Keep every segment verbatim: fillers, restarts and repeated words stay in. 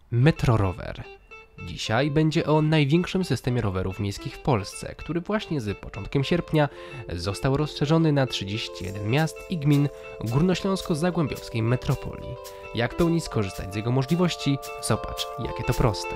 Metrorower. Dzisiaj będzie o największym systemie rowerów miejskich w Polsce, który właśnie z początkiem sierpnia został rozszerzony na trzydzieści jeden miast i gmin górnośląsko-zagłębiowskiej metropolii. Jak w pełni skorzystać z jego możliwości? Zobacz, jakie to proste.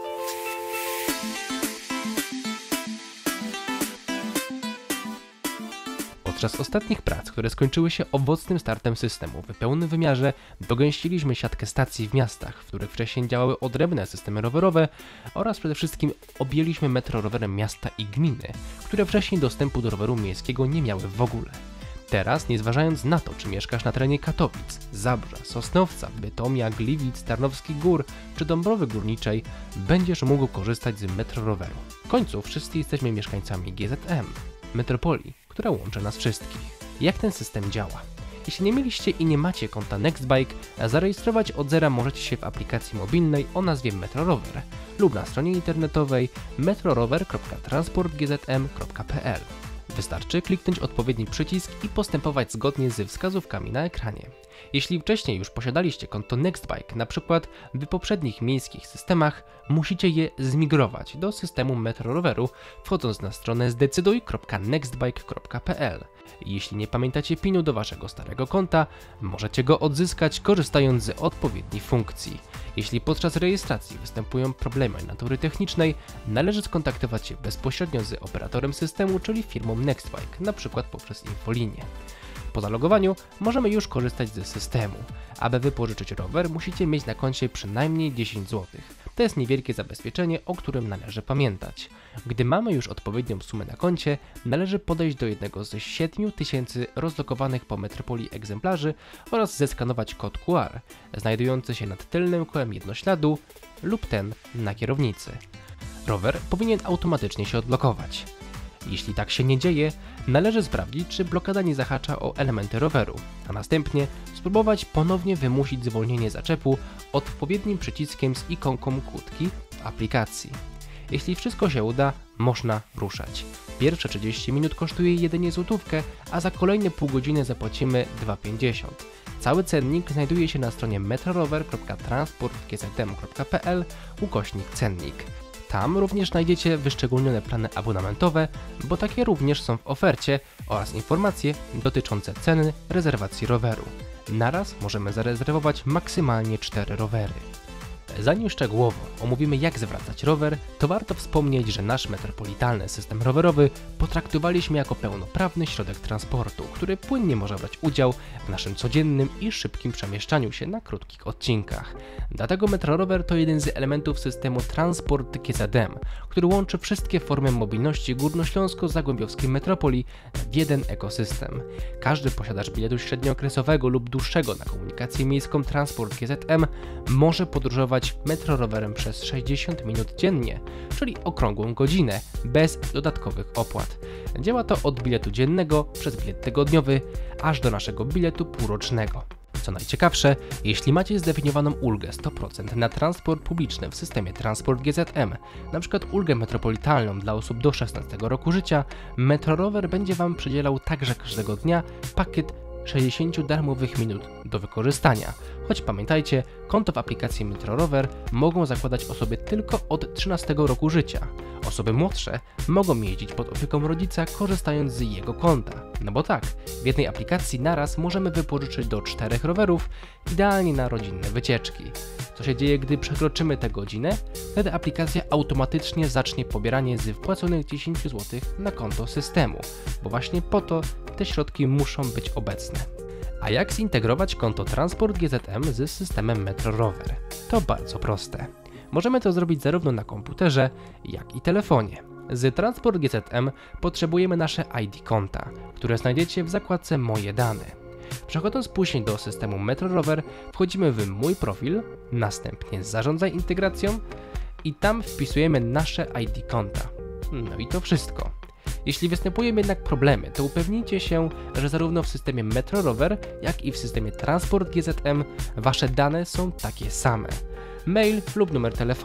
Podczas ostatnich prac, które skończyły się owocnym startem systemu w pełnym wymiarze, dogęściliśmy siatkę stacji w miastach, w których wcześniej działały odrębne systemy rowerowe, oraz przede wszystkim objęliśmy metrorowerem miasta i gminy, które wcześniej dostępu do roweru miejskiego nie miały w ogóle. Teraz, nie zważając na to, czy mieszkasz na terenie Katowic, Zabrza, Sosnowca, Bytomia, Gliwic, Tarnowskich Gór czy Dąbrowy Górniczej, będziesz mógł korzystać z metroroweru. W końcu wszyscy jesteśmy mieszkańcami G Z M, metropolii, która łączy nas wszystkich. Jak ten system działa? Jeśli nie mieliście i nie macie konta Nextbike, zarejestrować od zera możecie się w aplikacji mobilnej o nazwie Metrorower lub na stronie internetowej metrorower kropka transport g z m kropka p l. Wystarczy kliknąć odpowiedni przycisk i postępować zgodnie z wskazówkami na ekranie. Jeśli wcześniej już posiadaliście konto Nextbike, na przykład w poprzednich miejskich systemach, musicie je zmigrować do systemu metroroweru, wchodząc na stronę zdecyduj kropka nextbike kropka p l. Jeśli nie pamiętacie pinu do waszego starego konta, możecie go odzyskać korzystając z odpowiednich funkcji. Jeśli podczas rejestracji występują problemy natury technicznej, należy skontaktować się bezpośrednio z operatorem systemu, czyli firmą Nextbike, na przykład poprzez infolinię. Po zalogowaniu możemy już korzystać ze systemu. Aby wypożyczyć rower, musicie mieć na koncie przynajmniej dziesięć złotych. To jest niewielkie zabezpieczenie, o którym należy pamiętać. Gdy mamy już odpowiednią sumę na koncie, należy podejść do jednego z siedmiu tysięcy rozlokowanych po metropolii egzemplarzy oraz zeskanować kod Q R, znajdujący się nad tylnym kołem jednośladu lub ten na kierownicy. Rower powinien automatycznie się odblokować. Jeśli tak się nie dzieje, należy sprawdzić, czy blokada nie zahacza o elementy roweru, a następnie spróbować ponownie wymusić zwolnienie zaczepu odpowiednim przyciskiem z ikonką kłódki w aplikacji. Jeśli wszystko się uda, można ruszać. Pierwsze trzydzieści minut kosztuje jedynie złotówkę, a za kolejne pół godziny zapłacimy dwa pięćdziesiąt. Cały cennik znajduje się na stronie metrorower kropka transport g z m kropka p l ukośnik cennik. Tam również znajdziecie wyszczególnione plany abonamentowe, bo takie również są w ofercie, oraz informacje dotyczące ceny rezerwacji roweru. Naraz możemy zarezerwować maksymalnie cztery rowery. Zanim szczegółowo omówimy, jak zwracać rower, to warto wspomnieć, że nasz metropolitalny system rowerowy potraktowaliśmy jako pełnoprawny środek transportu, który płynnie może brać udział w naszym codziennym i szybkim przemieszczaniu się na krótkich odcinkach. Dlatego metrorower to jeden z elementów systemu Transport G Z M, który łączy wszystkie formy mobilności górnośląsko-zagłębiowskiej metropolii w jeden ekosystem. Każdy posiadacz biletu średniookresowego lub dłuższego na komunikację miejską Transport G Z M może podróżować metrorowerem przez sześćdziesiąt minut dziennie, czyli okrągłą godzinę, bez dodatkowych opłat. Działa to od biletu dziennego przez bilet tygodniowy, aż do naszego biletu półrocznego. Co najciekawsze, jeśli macie zdefiniowaną ulgę sto procent na transport publiczny w systemie Transport G Z M, np. ulgę metropolitalną dla osób do szesnastego roku życia, metrorower będzie Wam przydzielał także każdego dnia pakiet sześćdziesiąt darmowych minut do wykorzystania. Choć pamiętajcie, konto w aplikacji Metrorower mogą zakładać osoby tylko od trzynastego roku życia. Osoby młodsze mogą jeździć pod opieką rodzica, korzystając z jego konta. No bo tak, w jednej aplikacji naraz możemy wypożyczyć do czterech rowerów, idealnie na rodzinne wycieczki. Co się dzieje, gdy przekroczymy tę godzinę? Wtedy aplikacja automatycznie zacznie pobieranie z wpłaconych dziesięć złotych na konto systemu, bo właśnie po to te środki muszą być obecne. A jak zintegrować konto Transport G Z M z systemem Metrorower? To bardzo proste. Możemy to zrobić zarówno na komputerze, jak i telefonie. Z Transport G Z M potrzebujemy nasze I D konta, które znajdziecie w zakładce Moje dane. Przechodząc później do systemu Metrorower, wchodzimy w Mój profil, następnie Zarządzaj integracją i tam wpisujemy nasze I D konta. No i to wszystko. Jeśli występują jednak problemy, to upewnijcie się, że zarówno w systemie Metrorower, jak i w systemie Transport G Z M Wasze dane są takie same. Mail lub numer telefonu.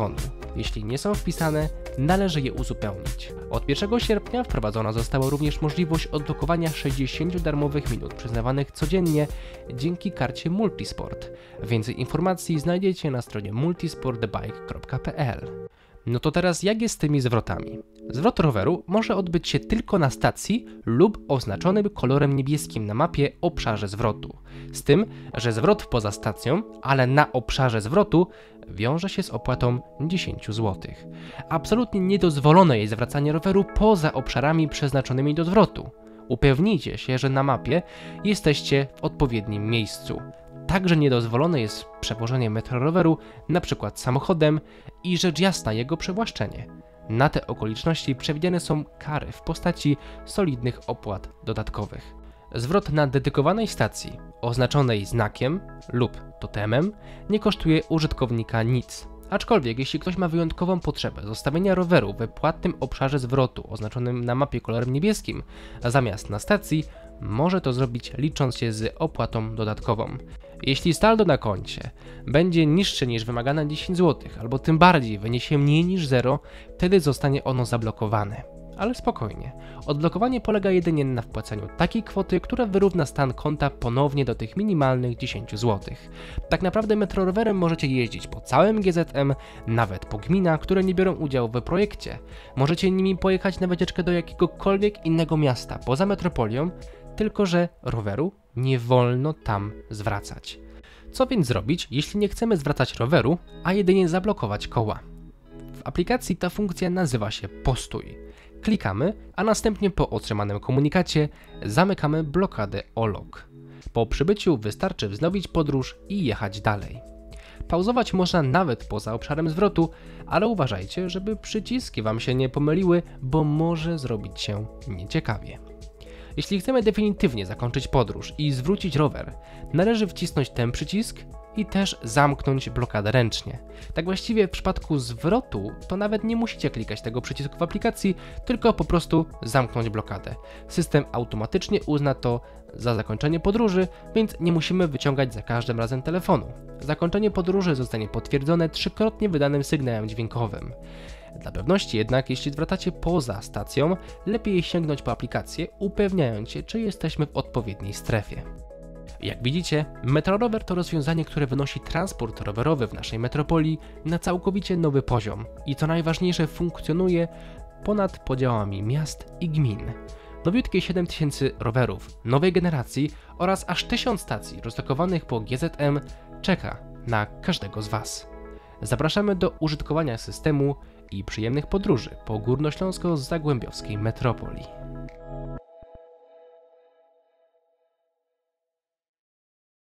Jeśli nie są wpisane, należy je uzupełnić. Od pierwszego sierpnia wprowadzona została również możliwość odblokowania sześćdziesięciu darmowych minut przyznawanych codziennie dzięki karcie Multisport. Więcej informacji znajdziecie na stronie multisportbike kropka p l. No to teraz jak jest z tymi zwrotami? Zwrot roweru może odbyć się tylko na stacji lub oznaczonym kolorem niebieskim na mapie obszarze zwrotu. Z tym, że zwrot poza stacją, ale na obszarze zwrotu wiąże się z opłatą dziesięć złotych. Absolutnie niedozwolone jest zwracanie roweru poza obszarami przeznaczonymi do zwrotu. Upewnijcie się, że na mapie jesteście w odpowiednim miejscu. Także niedozwolone jest przewożenie metroroweru np. samochodem i rzecz jasna jego przewłaszczenie. Na te okoliczności przewidziane są kary w postaci solidnych opłat dodatkowych. Zwrot na dedykowanej stacji, oznaczonej znakiem lub totemem, nie kosztuje użytkownika nic. Aczkolwiek jeśli ktoś ma wyjątkową potrzebę zostawienia roweru we płatnym obszarze zwrotu oznaczonym na mapie kolorem niebieskim, a zamiast na stacji, może to zrobić licząc się z opłatą dodatkową. Jeśli saldo na koncie będzie niższe niż wymagane dziesięć złotych, albo tym bardziej wyniesie mniej niż zero, wtedy zostanie ono zablokowane. Ale spokojnie, odblokowanie polega jedynie na wpłaceniu takiej kwoty, która wyrówna stan konta ponownie do tych minimalnych dziesięć złotych. Tak naprawdę metrorowerem możecie jeździć po całym G Z M, nawet po gminach, które nie biorą udziału w projekcie. Możecie nimi pojechać na wycieczkę do jakiegokolwiek innego miasta poza metropolią, tylko że roweru nie wolno tam zwracać. Co więc zrobić, jeśli nie chcemy zwracać roweru, a jedynie zablokować koła? W aplikacji ta funkcja nazywa się Postój. Klikamy, a następnie po otrzymanym komunikacie zamykamy blokadę o lock. Po przybyciu wystarczy wznowić podróż i jechać dalej. Pauzować można nawet poza obszarem zwrotu, ale uważajcie, żeby przyciski Wam się nie pomyliły, bo może zrobić się nieciekawie. Jeśli chcemy definitywnie zakończyć podróż i zwrócić rower, należy wcisnąć ten przycisk i też zamknąć blokadę ręcznie. Tak właściwie w przypadku zwrotu to nawet nie musicie klikać tego przycisku w aplikacji, tylko po prostu zamknąć blokadę. System automatycznie uzna to za zakończenie podróży, więc nie musimy wyciągać za każdym razem telefonu. Zakończenie podróży zostanie potwierdzone trzykrotnie wydanym sygnałem dźwiękowym. Dla pewności jednak, jeśli zwracacie poza stacją, lepiej sięgnąć po aplikację, upewniając się, czy jesteśmy w odpowiedniej strefie. Jak widzicie, metrorower to rozwiązanie, które wynosi transport rowerowy w naszej metropolii na całkowicie nowy poziom i co najważniejsze funkcjonuje ponad podziałami miast i gmin. Nowiutkie siedem tysięcy rowerów nowej generacji oraz aż tysiąc stacji rozlokowanych po G Z M czeka na każdego z Was. Zapraszamy do użytkowania systemu i przyjemnych podróży po górnośląsko-zagłębiowskiej metropolii.